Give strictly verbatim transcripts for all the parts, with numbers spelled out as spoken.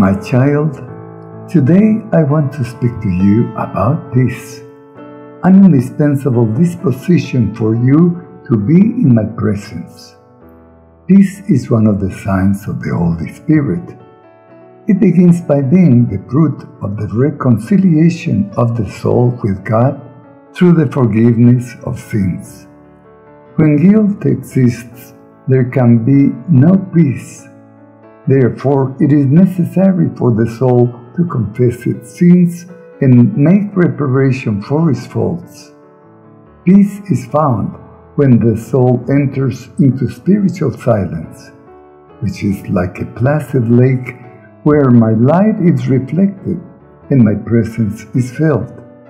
My child, today I want to speak to you about peace, an indispensable disposition for you to be in my presence. Peace is one of the signs of the Holy Spirit. It begins by being the fruit of the reconciliation of the soul with God through the forgiveness of sins. When guilt exists, there can be no peace. Therefore, it is necessary for the soul to confess its sins and make reparation for its faults. Peace is found when the soul enters into spiritual silence, which is like a placid lake where my light is reflected and my presence is felt.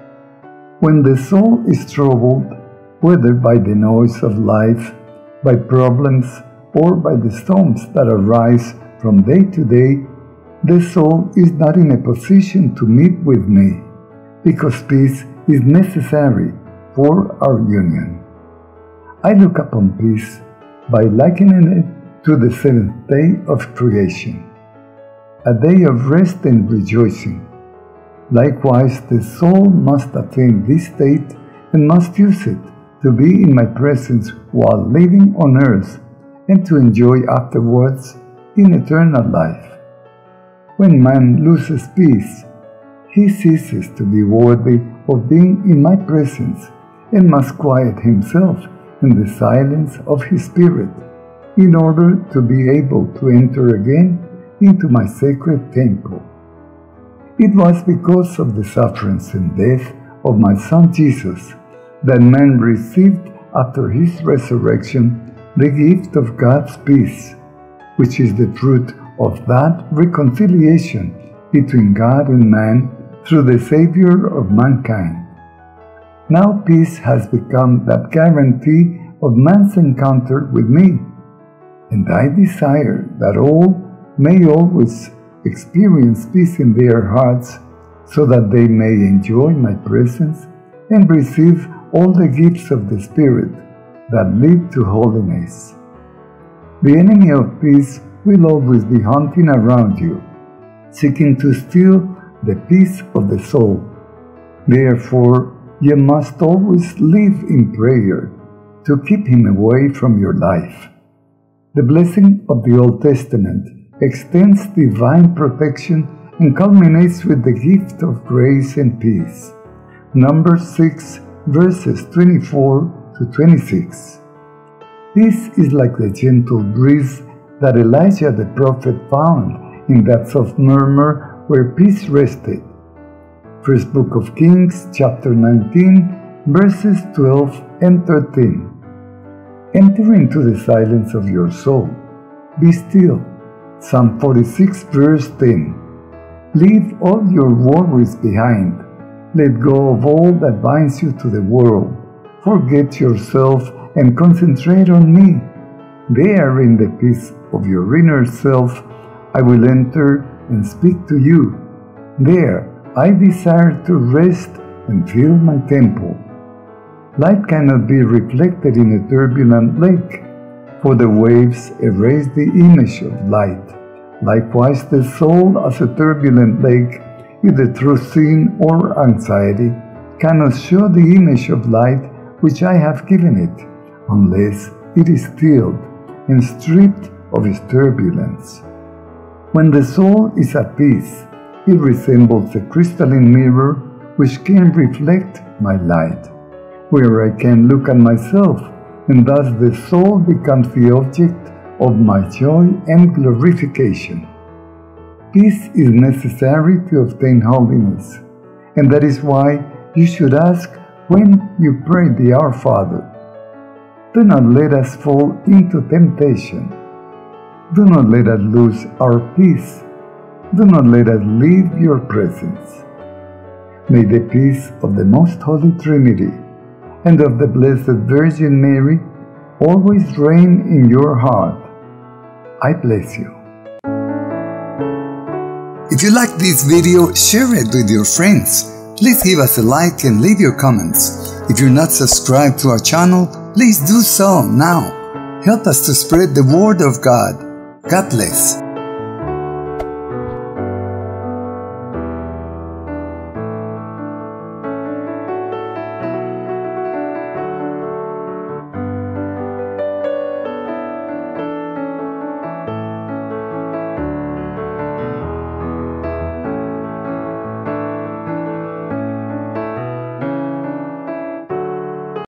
When the soul is troubled, whether by the noise of life, by problems, or by the storms that arise from day to day, the soul is not in a position to meet with me, because peace is necessary for our union. I look upon peace by likening it to the seventh day of creation, a day of rest and rejoicing. Likewise, the soul must attain this state and must use it to be in my presence while living on earth and to enjoy afterwards in eternal life. When man loses peace, he ceases to be worthy of being in my presence and must quiet himself in the silence of his spirit in order to be able to enter again into my sacred temple. It was because of the sufferings and death of my Son Jesus that man received after his resurrection the gift of God's peace, which is the fruit of that reconciliation between God and man through the Savior of mankind. Now peace has become that guarantee of man's encounter with me, and I desire that all may always experience peace in their hearts, so that they may enjoy my presence and receive all the gifts of the Spirit that lead to holiness. The enemy of peace will always be hunting around you, seeking to steal the peace of the soul. Therefore, you must always live in prayer to keep him away from your life. The blessing of the Old Testament extends divine protection and culminates with the gift of grace and peace. Numbers six, verses twenty-four to twenty-six. Peace is like the gentle breeze that Elijah the prophet found in that soft murmur where peace rested. First Book of Kings, chapter nineteen, verses twelve and thirteen. Enter into the silence of your soul. Be still. Psalm forty-six, verse ten. Leave all your worries behind. Let go of all that binds you to the world. Forget yourself and concentrate on me. There, in the peace of your inner self, I will enter and speak to you. There, I desire to rest and fill my temple. Light cannot be reflected in a turbulent lake, for the waves erase the image of light. Likewise, the soul, as a turbulent lake, either through sin or anxiety, cannot show the image of light which I have given it, unless it is stilled and stripped of its turbulence. When the soul is at peace, it resembles a crystalline mirror which can reflect my light, where I can look at myself, and thus the soul becomes the object of my joy and glorification. Peace is necessary to obtain holiness, and that is why you should ask when you pray the Our Father. Do not let us fall into temptation. Do not let us lose our peace. Do not let us leave your presence. May the peace of the Most Holy Trinity and of the Blessed Virgin Mary always reign in your heart. I bless you. If you like this video, share it with your friends. Please give us a like and leave your comments. If you're not subscribed to our channel, please do so now. Help us to spread the word of God. God bless.